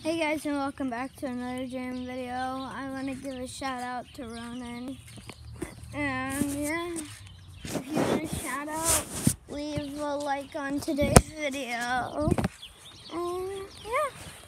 Hey guys, and welcome back to another jam video. I want to give a shout out to Ronan. And yeah, if you want a shout out, leave a like on today's video. And yeah.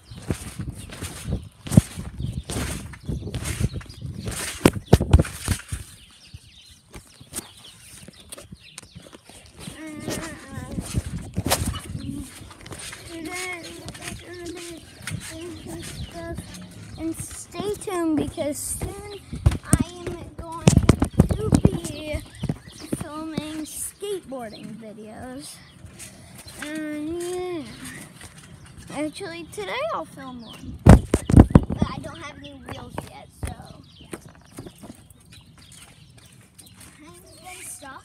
And stay tuned because soon I am going to be filming skateboarding videos. And yeah, actually today I'll film one, but I don't have any wheels yet, so yeah. I'm gonna stop.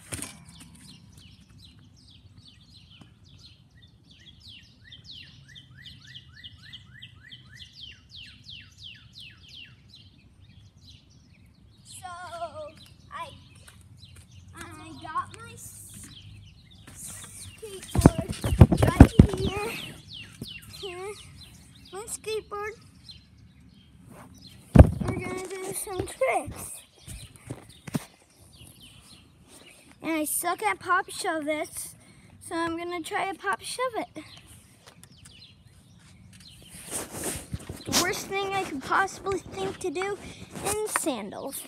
I got my skateboard right here. Here's my skateboard. We're gonna do some tricks. And I suck at pop shove it, so I'm gonna try to pop shove it. The worst thing I could possibly think to do in sandals.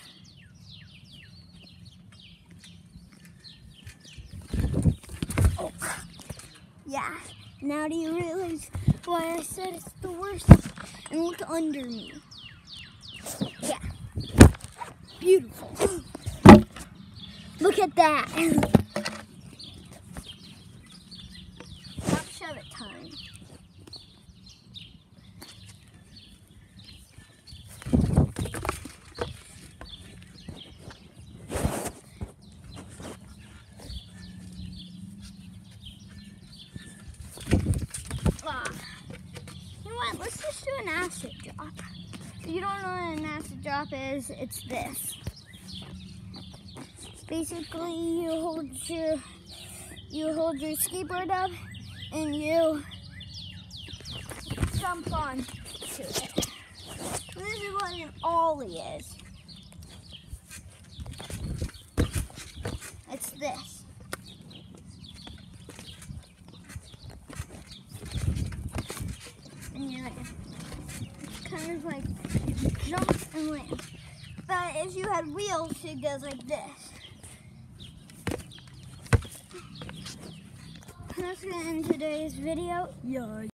Yeah, now do you realize why I said it's the worst? And look under me. Yeah, beautiful. Look at that. Pop shove it time. You know what? Let's just do an acid drop. If you don't know what an acid drop is, it's this. Basically, you hold your skateboard up and you jump on to it. This is what an ollie is. It's this. And you land. It's kind of like jump and land. But if you had wheels, it goes like this. That's gonna end today's video. Yeah.